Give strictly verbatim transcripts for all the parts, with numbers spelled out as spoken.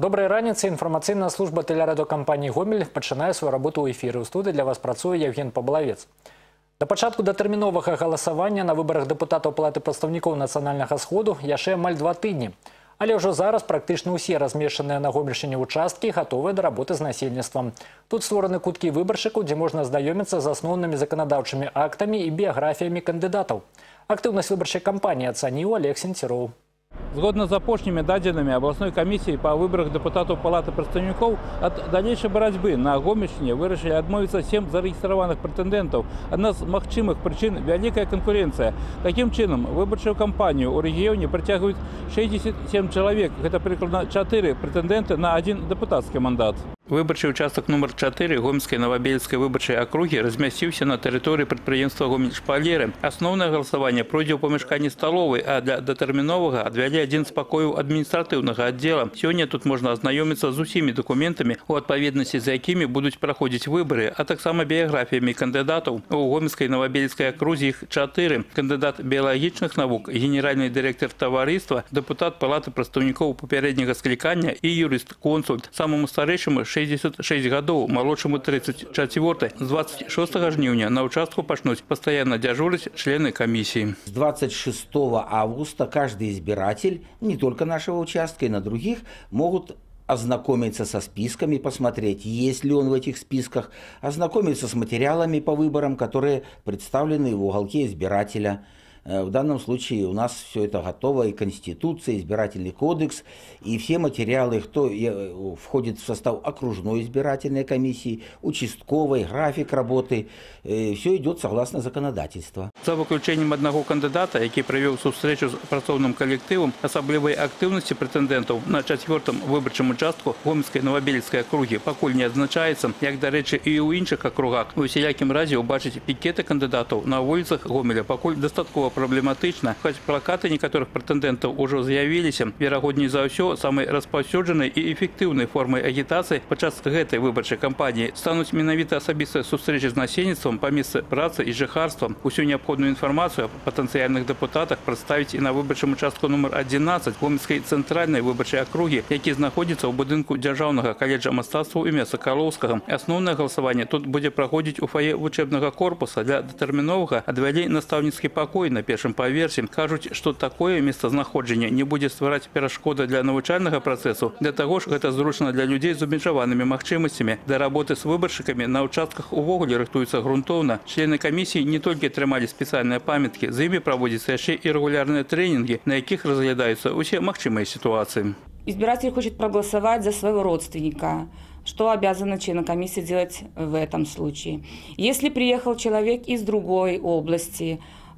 Доброй раніцы. Информационная служба телерадиокомпании «Гомель» пачынае свою работу ў эфіры. У студыі для вас працуе Евген Пабалавец. Да пачатку датэрміновага галасавання на выбарах дэпутатаў Палаты прадстаўнікоў нацыянальнага сходу яшчэ амаль два тыдні. Але ўжо зараз практычна ўсе размешчаныя на Гомельшчыне участкі гатовыя да работы з насельніцтвам. Тут створаны куткі выбаршчыкаў, дзе можна азнаёміцца з асноўнымі заканадаўчымі актамі і біяграфіямі кандыдатаў. Актыўнасць выбарчай кампаніі ацаніў Олег Сенцероў. Згодна з апошнімі дадзенымі областной комиссии по выборах депутатов Палаты представников, от дальнейшей борьбы на Гомельщине вырашили отмовиться семь зарегистрированных претендентов. Одна из махчимых причин – великая конкуренция. Таким чином, выборчую кампанию у регионе протягивают шестьдесят семь человек. Это прикладно четыре претендента на один депутатский мандат. Выборчий участок номер четыре Гомельской Новобельской выборчей округи разместился на территории предприятия Гомель-Шпалеры. Основное голосование пройдет в помешкании столовой, а для детерминового отвели один з покоев административного отдела. Сегодня тут можно ознакомиться с усими документами, у отповедности за якими будут проходить выборы, а так само биографиями кандидатов. У Гомельской Новобельской округи их четыре. Кандидат биологичных наук, генеральный директор товариства, депутат Палаты представников попереднего скликания и юрист-консульт. Самому старейшему шестьдесят шесть годов, молодшему тридцать четыре. С двадцать шестого жнивня на участку почнут постоянно дежурить члены комиссии. С двадцать шестого августа каждый избиратель, не только нашего участка, и на других, могут ознакомиться со списками, посмотреть, есть ли он в этих списках, ознакомиться с материалами по выборам, которые представлены в уголке избирателя. В данном случае у нас все это готово, и Конституция, избирательный кодекс, и все материалы, кто входит в состав окружной избирательной комиссии, участковой, график работы, все идет согласно законодательству. За выключением одного кандидата, который провел встречу с працовным коллективом, особливой активности претендентов на четвертом выборчем участку Гомельской Новобельской округи покуль не означается, как, до речи, и у інших округах. У всяким разе убачить пикеты кандидатов на улицах Гомеля покуль достатково проблематично, хоть плакаты некоторых претендентов уже заявились. Вероятнее за все, самой распаўсюджанай и эффективной формой агитации подчас этой выборчей кампании станут менавіта особистые встречи с насельніцтвом по месту працы и жыхарствам. Усю необходимую информацию о потенциальных депутатах представить и на выборчем участку номер одиннадцать Гомельской центральной выборчей округи, який находится у будинку Державного колледжа мастацтва імя Соколовского. Основное голосование тут будет проходить у фойе учебного корпуса. Для детерминового отвели наставницкий покой на першым паверсе. Кажуть, что такое местознаходжанне не будет ствараць перашкоды для навучального процессу. Для того ж это зручно для людей с обмежаванными махчимостями. Для работы с выборщиками на участках увогуле рыхтуются грунтовно. Члены комиссии не только тримали специальные памятки, за ими проводятся еще и регулярные тренинги, на яких разглядаются все махчимые ситуации. Избиратель хочет проголосовать за своего родственника. Что обязаны члены комиссии делать в этом случае? Если приехал человек из другой области,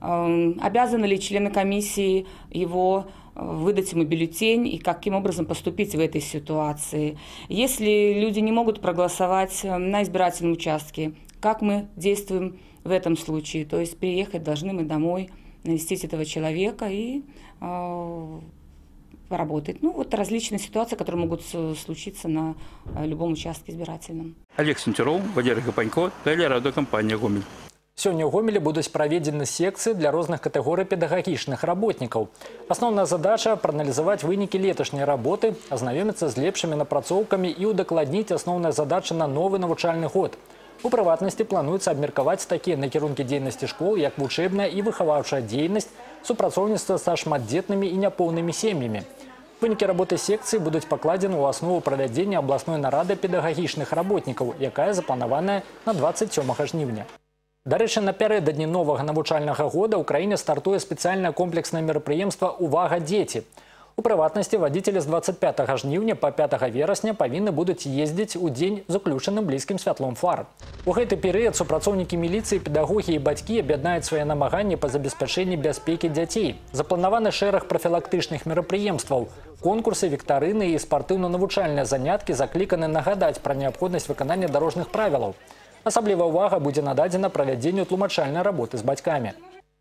обязаны ли члены комиссии его выдать ему бюллетень и каким образом поступить в этой ситуации? Если люди не могут проголосовать на избирательном участке, как мы действуем в этом случае? То есть приехать должны мы домой, навестить этого человека и э, поработать. Ну вот различные ситуации, которые могут случиться на любом участке избирательном. Олег Сенцероў, Валерий Гапанько, телерадиокомпания «Гомель». Сёння ў Гомелі будуць праведзены секцыі для розных катэгорый педагагічных работнікаў. Асноўная задача – прааналізаваць вынікі леташняй работы, азнаёміцца з лепшымі напрацоўкамі і ўдакладніць асноўныя задачы на новы навучальны год. У прыватнасці плануецца абмеркаваць такія накірункі дзейнасці школ, як вучэбная і выхаваўчая дзейнасць, супрацоўніцтва са шматдзетнымі і няпоўнымі сем'ямі. Вынікі работы секцыі будуць пакладзены ў аснову правядзення абласной нарады педагагічных работнікаў, якая запланаваная на двадцать сёмага жнівня. Дарэчы, напярэдадні новага навучальнага года ў краіне стартуе спецыяльнае комплекснае мерапрыемства «Увага, дзеці». У прыватнасці, вадзіцелі з двадцать пятага жнівня па пятага верасня павінны будуць ездзіць у дзень з уключаным блізкім святлом фар. У гэты перыяд супрацоўнікі міліцыі, педагогі і бацькі аб'яднаюць свае намаганні па забеспячэнні бяспекі дзяцей. Запланаваны шэраг прафілактычных мерапрыемстваў. Конкурсы, віктарыны і спартыўна-навучальныя заняткі закліканы нагадаць пра неабходнасць выканання дарожных правілаў. Асаблівая ўвага будзе нададзена правядзенню тлумачальнай работы з бацькамі.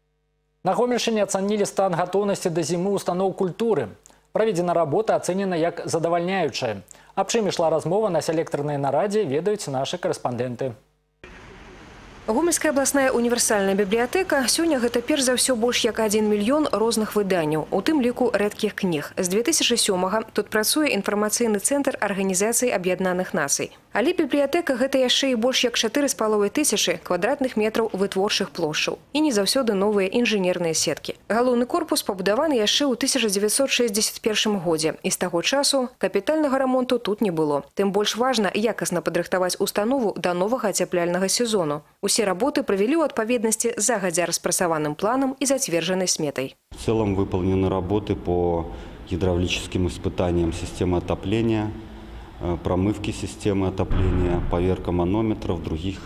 На Гомельшчыне ацанілі стан гатоўнасці да зімы устаноў культуры. Праведзена работа ацэнена як задавальняючая. Аб чым ішла размова на селектарнай нарадзе, ведаюць нашы корэспандэнты. Гомельская областная универсальная библиотека сёння гэта перш за ўсё больш як адзін мільён розных выданняў, у тым ліку рэдкіх кніг. З две тысячи сёмага тут працуе інфармацыйны цэнтр Арганізацыі Аб'яднаных Нацый. Але бібліятэка гэта яшчэ і больш як чатыры з паловай тысячы квадратных метраў вытворчых плошчаў. І не заўсёды новыя інжынерныя сеткі. Галоўны корпус пабудаваны яшчэ ў тысяча дзевяцьсот шэсцьдзесят першым годзе. І з таго часу капітальнага рамонту тут не было. Тым больш важна якасна падрыхтаваць установу да новага ацяпляльнага сезону. Усе работы провели в отповедности загодя распрацаваным планом и затверженной сметой. В целом выполнены работы по гидравлическим испытаниям системы отопления, промывки системы отопления, поверка манометров, других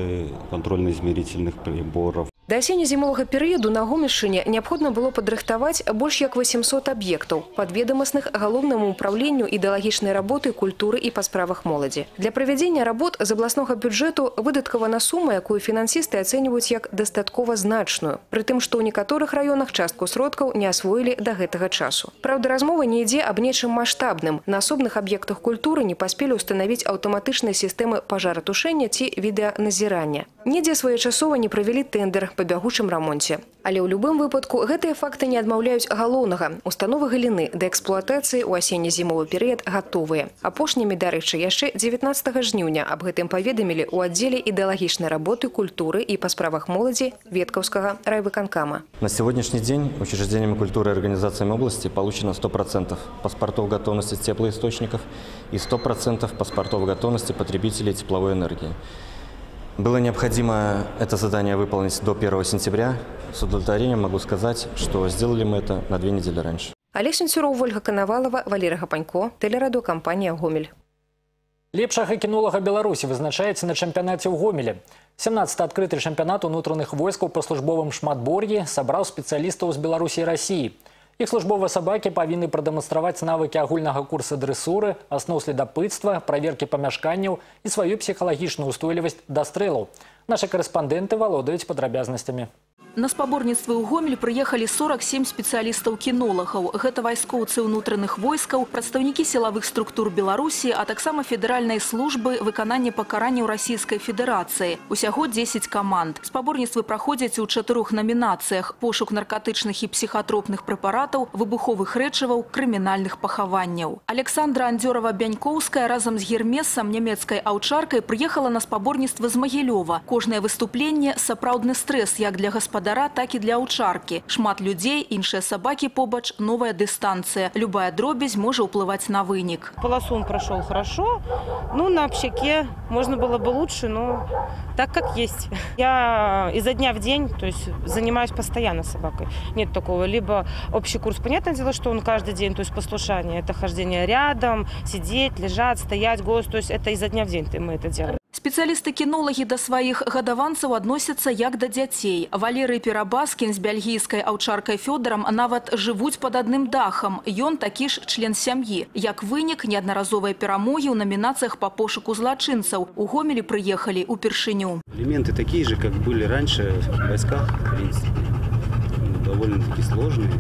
контрольно-измерительных приборов. До осенне-зимового перыяду на Гомельшчыне необходимо было падрыхтаваць больш як восемьсот аб'ектаў, падведамасных галоўнаму управленню ідэалагічнай работы, культуры і па справах моладзі. Для правядзення работ з абласнога бюджэту выдаткавана сума, якую фінансісты ацэньваюць як дастаткова значную. Пры тым, што ў некаторых раёнах частку сродкаў не асвоілі да гэтага часу. Праўда, размова не ідзе аб нечым маштабным. На асобных аб'ектах культуры не паспелі ўстанавіць аўтаматычныя сістэмы пажаратушэння ці відэаназірання. Недзе своечасова не правялі тэндэр по бягучым рамонце. Але ў любым выпадку гэтыя факты не адмаўляюць галоўнага. Установы галіны да эксплуатацыі ў асенне-зімовы перыяд гатовыя. Апошнімі, дарэчы, яшчэ дзевятнаццатага жніўня аб гэтым паведамілі ў аддзеле ідэалагічнай работы, культуры і па справах моладзі Веткаўскага райвыканкама. На сегодняшний день учреждениями культуры и организациями области получено сто процентов паспортов готовности теплоисточников и сто процентов паспортов готовности потребителей тепловой энергии. Было необходимо это задание выполнить до первого сентября. С удовлетворением могу сказать, что сделали мы это на две недели раньше. Олег Сенцюров, Ольга Коновалова, Валерий Гапанько, телерадиокомпания «Гомель». Лепшага кінолага Беларусі вызначаецца на чэмпіянаце ў Гомелі. сямнадцаты адкрыты чэмпіянат унутраных войскаў па службовым шматбор'і сабраў спецыялістаў з Беларусі і Расіі. Іх службовыя сабакі павінны прадэманстраваць навыкі агульнага курса дрэсуры, асноў следапытства, праверкі памяшканняў і сваю псіхалагічную устойлівасць да стрэлаў. Нашы карэспандэнты валодаюць падрабязнасцямі. На спаборніцтвы ў Гомель прыехалі сорок семь спецыялістаў-кінолагаў. Гэта вайскоўцы ўнутраных войскаў, прадстаўнікі сілавых структур Беларусі, а таксама федэральнай службы выканання пакаранняў Расійскай Федэрацыі. Усяго дзесяць каманд. Спаборніцтвы праходзяць у чатырох намінацыях: пошук наркатычных і псіхатропных прэпаратаў, выбуховых рэчываў, крымінальных пахаванняў. Александра Андзёрава-Бянькоўская разам з гермесам, нямецкай аўчаркай, прыехала на спаборніцтва з Магілёва. Кожнае выступленне – сапраўдны стрэс як для гаспадара, так і для аўчаркі. Шмат людзей, іншыя сабакі побач, новая дыстанцыя. Любая дробязь можа ўплываць на вынік. Полосу он прошел хорошо. Ну, на общаке можно было бы лучше, но так как есть. Я изо дня в день, то есть занимаюсь постоянно собакой. Нет такого. Либо общий курс, понятное дело, что он каждый день, то есть послушание. Это хождение рядом, сидеть, лежать, стоять, голос. То есть это изо дня в день мы это делаем. Спецыялісты-кінолагі да сваіх гадаванцаў адносяцца як да дзяцей. Валерый Перабаскін з бельгійскай аўчаркай Фёдорам нават жывуць пад адным дахам. Ён такі ж член сям'і. Як вынік, неаднаразовыя перамогі ў намінацыях па пошуку злачынцаў. У Гомелі прыехалі ўпершыню. Элементы такие же, как были раньше в войсках, в принципе. Довольно-таки сложные.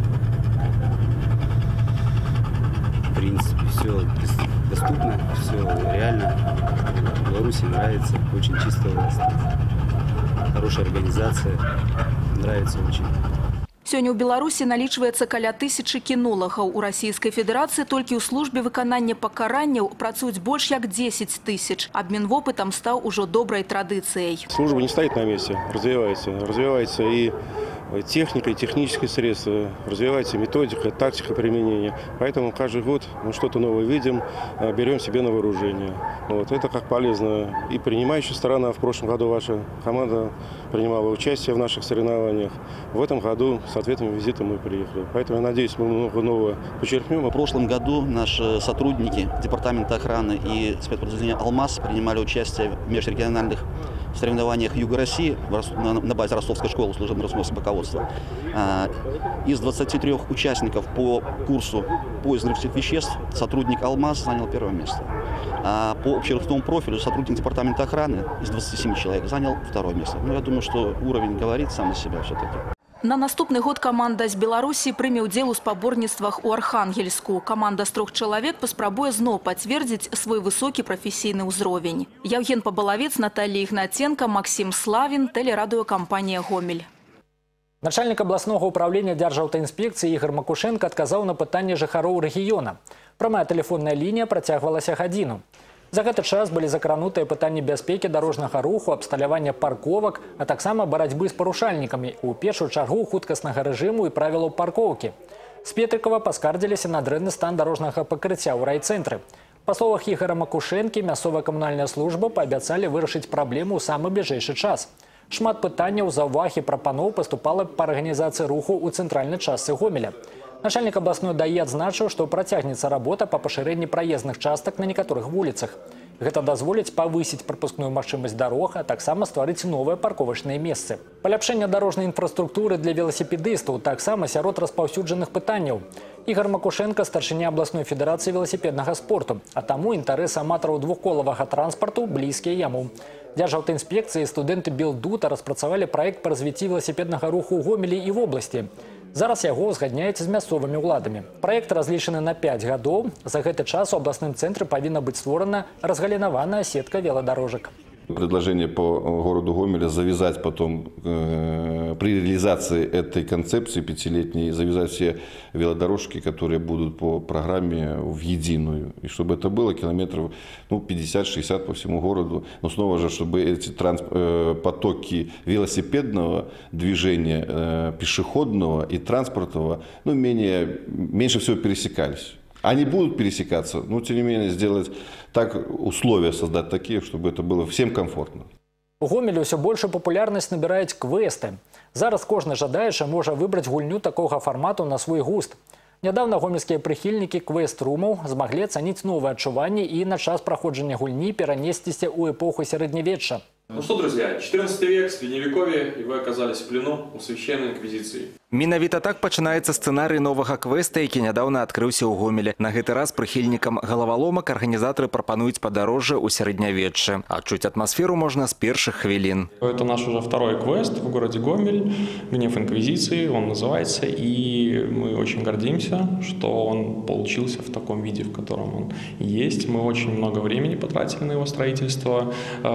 В принципе, все доступно, все реально. Беларуси нравится, очень чистая власть, хорошая организация, нравится очень. Сёння ў Беларусі налічваецца каля тысячы кінолагаў. У Расійскай Федэрацыі толькі ў службе выканання пакаранняў працуюць больш як дзесяць тысяч. Абмен вопытам стаў ужо добрай традыцыяй. Служба не стоит на месте, развивается. Развивается и техника, и технические средства, развивается методика, тактика применения. Поэтому каждый год мы что-то новое видим, берем себе на вооружение. Вот. Это как полезно. И принимающая сторона, в прошлом году ваша команда принимала участие в наших соревнованиях. В этом году с ответным визитом мы приехали. Поэтому я надеюсь, мы много нового почерпнем. В прошлом году наши сотрудники Департамента охраны и спецподразделения «Алмаз» принимали участие в межрегиональных соревнованиях Юга России на базе Ростовской школы служебно-розыскного собаководства. Из двадцати трёх участников по курсу поиск взрывчатых веществ сотрудник «Алмаз» занял первое место. А по общерусскому профилю сотрудник Департамента охраны из двадцати семи человек занял второе место. Но я думаю, что уровень говорит сам за себя все-таки. На наступны год команда з Беларусі прыме ўдзел у спаборніцтвах у Архангельску. Команда з трох чалавек паспрабуе зноў пацвердзіць свой высокі прафесійны ўзровень. Яўген Пабалавец, Наталья Ігнаценко, Максим Славин, телерадиокомпания «Гомель». Начальник областного управления Дзяржаўтаінспекцыі Ігор Макушенко адказаў на пытанне жыхароў рэгіёна. Прамая тэлефонная лінія працягвалася гадзіну. За гэты час былі закранутыя пытанні бяспекі дарожнага руху, абсталявання парковак, а таксама барацьбы з парушальнікамі, у першую чаргу хуткаснага рэжыму і правілаў паркоўкі. З Петрыкова паскардзіліся на дрэнны стан дарожнага пакрыцця ў райцэнтры. Па словах Ігора Макушэнкі, мясцовая камунальная служба паабяцалі вырашыць праблему ў самы бліжэйшы час. Шмат пытанняў, заўваг і прапаноў паступала па арганізацыі руху ў цэнтральнай частцы Гомеля. Начальник областной ДАИ адзначыў, што працягнецца работа па пашырэнні праездных частак на некаторых вуліцах. Гэта дазволіць павысіць прапускную магчымасць дарог, а таксама стварыць новыя парковачныя месцы. Паляпшэнне дарожнай інфраструктуры для веласіпедыстаў таксама сярод распаўсюджаных пытанняў. Ігор Макушенко – старшыня областной федэрацыі веласіпеднага спорту, а таму інтарэсы аматараў двухколавага транспарту блізкія яму. Дзяржаўтаінспекцыі і студэнты Белдута распрацавалі праект па развіцці веласіпеднага руху ў Гомелі і в обласці. Зараз яго узгадняюць з мясцовымі ўладамі. Праект разлічаны на пяць гадоў. За гэты час у абласным цэнтры павінна быць створана разгалінаваная сетка веладарожак. Предложение по городу Гомеля завязать потом э, при реализации этой концепции пятилетней, завязать все велодорожки, которые будут по программе в единую. И чтобы это было километров ну, пятьдесят-шестьдесят по всему городу. Но снова же, чтобы эти трансп... э, потоки велосипедного движения, э, пешеходного и транспортного ну, менее, меньше всего пересекались. Они будут пересекаться, но тем не менее сделать так, условия создать такие, чтобы это было всем комфортно. У Гомелі ўсё большую папулярнасць набіраюць квесты. Зараз кожны жадаючы можа выбраць гульню такога фармату на свой густ. Нядаўна гомельскія прыхільнікі квест-румаў змаглі ацаніць новыя адчуванні і на час праходжання гульні перанесціся ў эпоху сярэднявечча. Ну что, друзья, четырнадцатый век, средневековье, и вы оказались в плену у священной инквизиции. Менавіта так пачынаецца сцэнарый новага квеста, які нядаўна адкрыўся ў Гомелі. На гэты раз прыхільнікам галаваломак арганізатары прапануюць падарожжа ў сярэднявеччы. Адчуць атмасферу можна з першых хвілін. Это наш уже второй квест в городе Гомель, «Гнев инквизиции», он называется, и мы очень гордимся, что он получился в таком виде, в котором он есть. Мы очень много времени потратили на его строительство.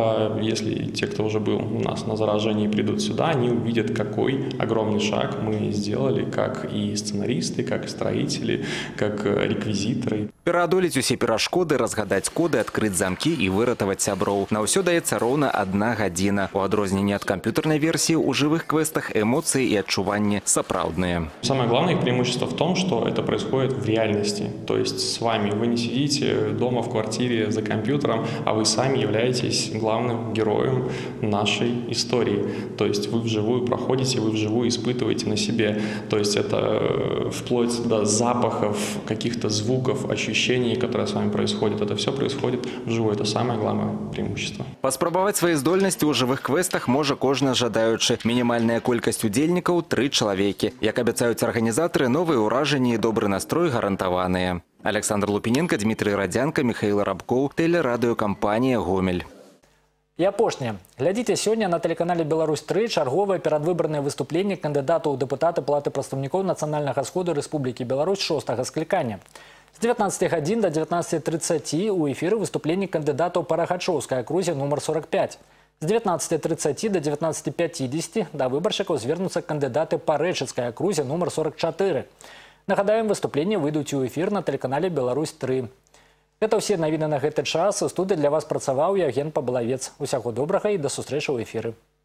Если те, кто уже был у нас на заражении, придут сюда, они увидят, какой огромный шаг мы сделали, как и сценаристы, как и строители, как реквизиторы. Пераадолець усе перашкоды, разгадаць коды, адкрыць замкі і выратаваць сяброў. На ўсё даецца роўна адна гадзіна. У адрозненні ад камп'ютарнай версіі у жывых квестах эмоцыі і адчуванні сапраўдныя. Самое главное их преимущество в том, что это происходит в реальности. То есть с вами вы не сидите дома в квартире за компьютером, а вы сами являетесь главным героем нашей истории. То есть вы вживую проходите, вы вживую испытываете на себе. То есть это вплоть до запахов, каких-то звуков, ощущений, которые с вами происходят. Это все происходит вживую. Это самое главное преимущество. Паспрабаваць свае здольнасці ў жывых квестах можа кожны жадаючы. Мінімальная колькасць удзельнікаў – тры чалавекі. Як абяцаюць арганізатары, новыя ўражанні і добры настрой гарантаваныя. Александр Лупиненко, Дмитрий Радзянка, Михаил Рабков, телерадиокомпания «Гомель». І апошняе. Глядзіце сёння на тэлеканале «Беларусь тры» чарговае перадвыбарнае выступленне кандыдатаў у дэпутаты Палаты прадстаўнікоў Нацыянальнага сходу Рэспублікі Беларусь шостага склікання. З дзевятнаццаці гадзін да дзевятнаццаці трыццаці ў эфіры выступленні кандыдатаў па Рагачоўскай акрузе нумар сорок пять. З дзевятнаццаці трыццаці да дзевятнаццаці пяцідзесяці да выбаршчыкаў звернуцца кандыдаты па Рэчыцкай акрузе нумар сорок чатыры. Нагадаем, выступленні выйдуць у эфір на тэлеканале «Беларусь тры». Это ўсе навіны на гэты час. У студыі для вас працаваў Яўген Пабалавец. Усяго добрага і да сустрэчы ў эфіры.